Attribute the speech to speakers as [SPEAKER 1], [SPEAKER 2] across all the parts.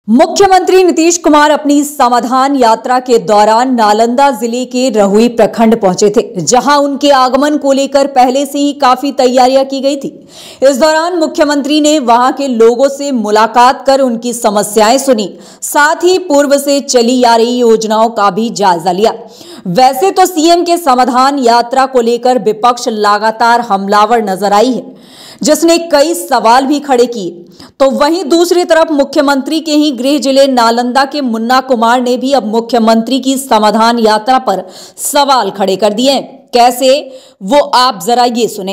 [SPEAKER 1] मुख्यमंत्री नीतीश कुमार अपनी समाधान यात्रा के दौरान नालंदा जिले के रहुई प्रखंड पहुंचे थे, जहां उनके आगमन को लेकर पहले से ही काफी तैयारियां की गई थी। इस दौरान मुख्यमंत्री ने वहां के लोगों से मुलाकात कर उनकी समस्याएं सुनी, साथ ही पूर्व से चली आ रही योजनाओं का भी जायजा लिया। वैसे तो सीएम के समाधान यात्रा को लेकर विपक्ष लगातार हमलावर नजर आई है, जिसने कई सवाल भी खड़े किए। तो वहीं दूसरी तरफ मुख्यमंत्री के ही गृह जिले नालंदा के मुन्ना कुमार ने भी अब मुख्यमंत्री की समाधान यात्रा पर सवाल खड़े कर दिए हैं। कैसे, वो आप जरा ये सुने।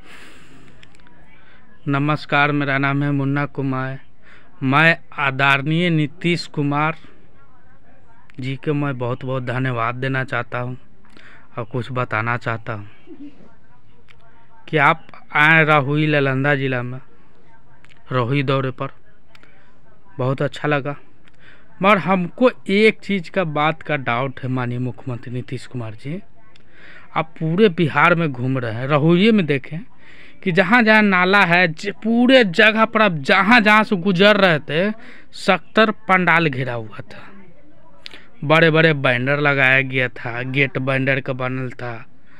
[SPEAKER 2] नमस्कार, मेरा नाम है मुन्ना कुमार। मैं आदरणीय नीतीश कुमार जी के मैं बहुत बहुत धन्यवाद देना चाहता हूं और कुछ बताना चाहता हूं कि आप आए रहुई नालंदा जिला में रहुई दौरे पर, बहुत अच्छा लगा। मगर हमको एक चीज़ का बात का डाउट है। माननीय मुख्यमंत्री नीतीश कुमार जी, आप पूरे बिहार में घूम रहे हैं। रहुई में देखें कि जहाँ जहाँ नाला है, पूरे जगह पर आप जहाँ जहाँ से गुजर रहे थे 70 पंडाल घिरा हुआ था। बड़े बड़े बैनर लगाया गया था, गेट बैनर का बनल था,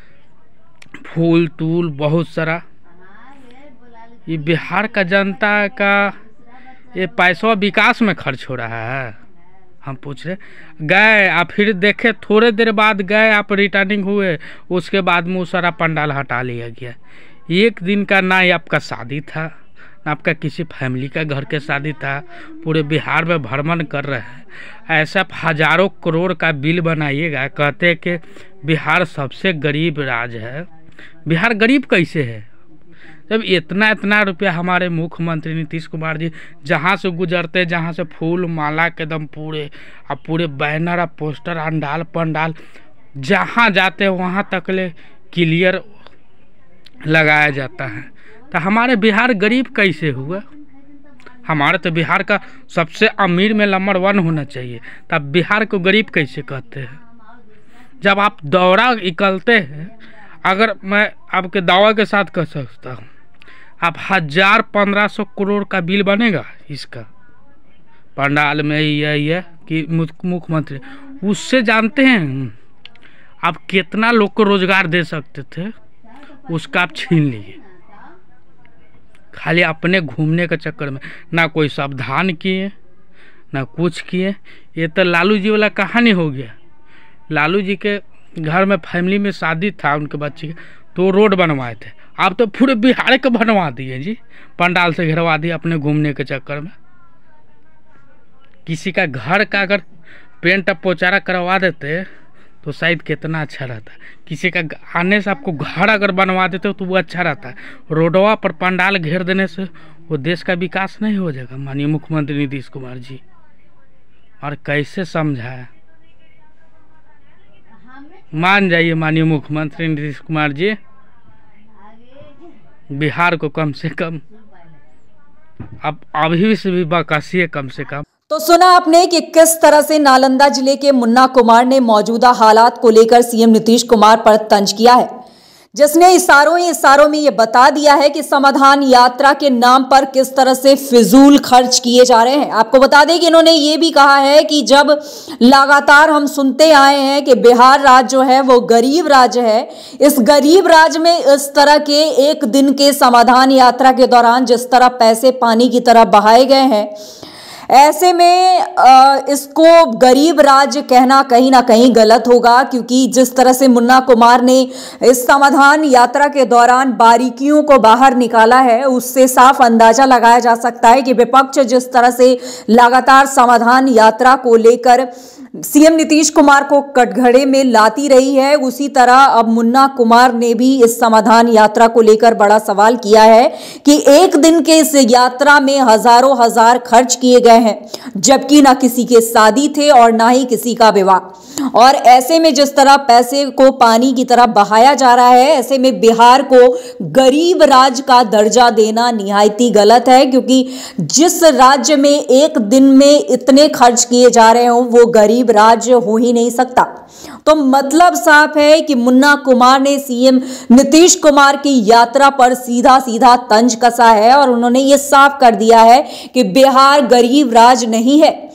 [SPEAKER 2] फूल तूल बहुत सारा। ये बिहार का जनता का ये पैसा विकास में खर्च हो रहा है। हम पूछ रहे, गए आप फिर देखे, थोड़े देर बाद गए आप, रिटर्निंग हुए, उसके बाद में सारा पंडाल हटा लिया गया। एक दिन का ना ही आपका शादी था, ना आपका किसी फैमिली का घर के शादी था। पूरे बिहार में भ्रमण कर रहे हैं। ऐसा हजारों करोड़ का बिल बनाइएगा, कहते हैं कि बिहार सबसे गरीब राज्य है। बिहार गरीब कैसे है जब इतना इतना रुपया हमारे मुख्यमंत्री नीतीश कुमार जी जहाँ से गुजरते, जहाँ से फूल माला के दम पूरे बैनर और पोस्टर अंडाल पंडाल जहाँ जाते हैं वहाँ तक ले क्लियर लगाया जाता है। तो हमारे बिहार गरीब कैसे हुआ? हमारे तो बिहार का सबसे अमीर में नंबर 1 होना चाहिए, तब बिहार को गरीब कैसे कहते हैं? जब आप दौरा निकलते हैं, अगर मैं आपके दावा के साथ कह सकता हूँ, आप 1000-1500 करोड़ का बिल बनेगा इसका पंडाल में यह कि मुख्यमंत्री उससे जानते हैं आप कितना लोग को रोजगार दे सकते थे, उसका आप छीन लिए। खाली अपने घूमने के चक्कर में ना कोई सावधान किए ना कुछ किए। ये तो लालू जी वाला कहानी हो गया। लालू जी के घर में फैमिली में शादी था उनके बच्चे के, तो रोड बनवाए थे। आप तो पूरे बिहार के बनवा दिए जी, पंडाल से घेरवा दिए अपने घूमने के चक्कर में। किसी का घर का अगर पेंट पोचारा करवा देते तो शायद कितना अच्छा रहता। किसी का आने से आपको घर अगर बनवा देते तो वो अच्छा रहता। रोडवा पर पंडाल घेर देने से वो देश का विकास नहीं हो जाएगा। माननीय मुख्यमंत्री नीतीश कुमार जी, और कैसे समझाया? मान जाइए माननीय मुख्यमंत्री नीतीश कुमार जी, बिहार को कम से कम अब अभी से भी बकासिए कम से कम।
[SPEAKER 1] तो सुना आपने कि किस तरह से नालंदा जिले के मुन्ना कुमार ने मौजूदा हालात को लेकर सीएम नीतीश कुमार पर तंज किया है, जिसने इशारों में ये बता दिया है कि समाधान यात्रा के नाम पर किस तरह से फिजूल खर्च किए जा रहे हैं। आपको बता दें कि इन्होंने ये भी कहा है कि जब लगातार हम सुनते आए हैं कि बिहार राज्य जो है वो गरीब राज्य है, इस गरीब राज्य में इस तरह के एक दिन के समाधान यात्रा के दौरान जिस तरह पैसे पानी की तरह बहाए गए हैं, ऐसे में इसको गरीब राज्य कहना कहीं ना कहीं गलत होगा। क्योंकि जिस तरह से मुन्ना कुमार ने इस समाधान यात्रा के दौरान बारीकियों को बाहर निकाला है, उससे साफ अंदाजा लगाया जा सकता है कि विपक्ष जिस तरह से लगातार समाधान यात्रा को लेकर सीएम नीतीश कुमार को कटघरे में लाती रही है, उसी तरह अब मुन्ना कुमार ने भी इस समाधान यात्रा को लेकर बड़ा सवाल किया है कि एक दिन के इस यात्रा में हजारों हजार खर्च किए गए हैं, जबकि ना किसी के शादी थे और ना ही किसी का विवाह। और ऐसे में जिस तरह पैसे को पानी की तरह बहाया जा रहा है, ऐसे में बिहार को गरीब राज्य का दर्जा देना निहायती गलत है। क्योंकि जिस राज्य में एक दिन में इतने खर्च किए जा रहे हो वो गरीब राज्य हो ही नहीं सकता। तो मतलब साफ है कि मुन्ना कुमार ने सीएम नीतीश कुमार की यात्रा पर सीधा सीधा तंज कसा है और उन्होंने ये साफ कर दिया है कि बिहार गरीब राज नहीं है।